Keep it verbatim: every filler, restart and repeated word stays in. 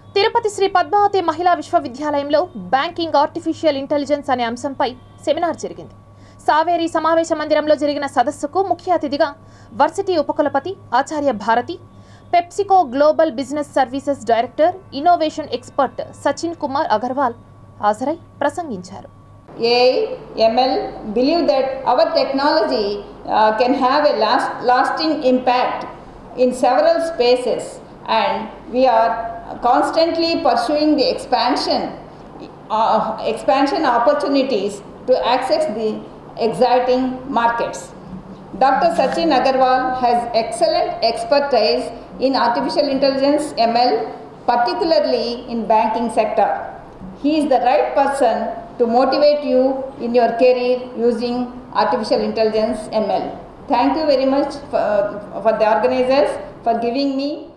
తిరుపతి శ్రీ పద్మావతి మహిళా విశ్వవిద్యాలయంలో banking artificial intelligence అనే అంశంపై సెమినార్ జరిగింది. సావేరి సమావేశ మందిరంలో జరిగిన సదస్సుకు ముఖ్య అతిథిగా వర్సిటీ ఉపకులపతి Acharya Bharati, PepsiCo global business services director, innovation expert Sachin Kumar Agarwal హాజరై ప్రసంగించారు. A I, M L believe that our technology uh, can have a last, lasting impact in several spaces, and we are constantly pursuing the expansion uh, expansion opportunities to access the exciting markets. Doctor Sachin Agarwal has excellent expertise in artificial intelligence M L, particularly in banking sector. He is the right person to motivate you in your career using artificial intelligence M L. Thank you very much for, for the organizers for giving me